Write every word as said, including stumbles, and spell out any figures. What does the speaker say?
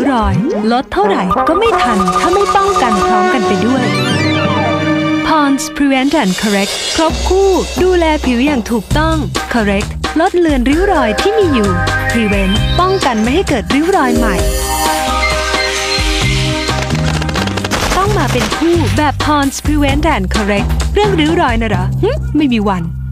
รอยลดเท่าไหร่ก็ไม่ทันถ้าไม่ป้องกันพร้อมกันไปด้วย Pond's Prevent and Correct ครบคู่ดูแลผิวอย่างถูกต้อง Correct ลดเลือนริ้วรอยที่มีอยู่ Prevent ป้องกันไม่ให้เกิดริ้วรอยใหม่ต้องมาเป็นคู่แบบ Pond's Prevent and Correct เรื่องริ้วรอยน่ะเหรอไม่มีวัน